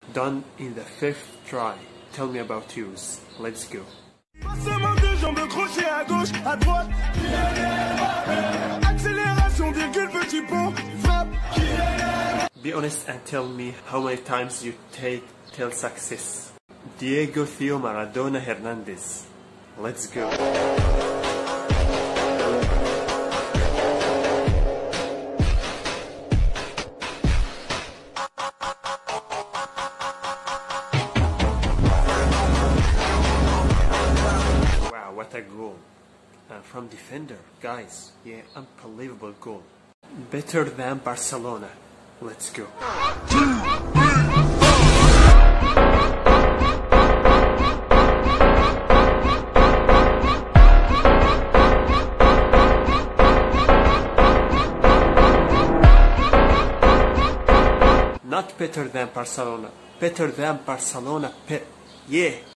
Done in the 5th try. Tell me about yours. Let's go. Passement de jambes, crochet à gauche, à droite. Accélération, virgule, petit pont, frappe. Be honest and tell me how many times you take till success. Diego Theo Maradona Hernandez. Let's go. Wow, what a goal. From defender, guys. Yeah, unbelievable goal. Better than Barcelona. Let's go. Not better than Barcelona. Better than Barcelona. Yeah.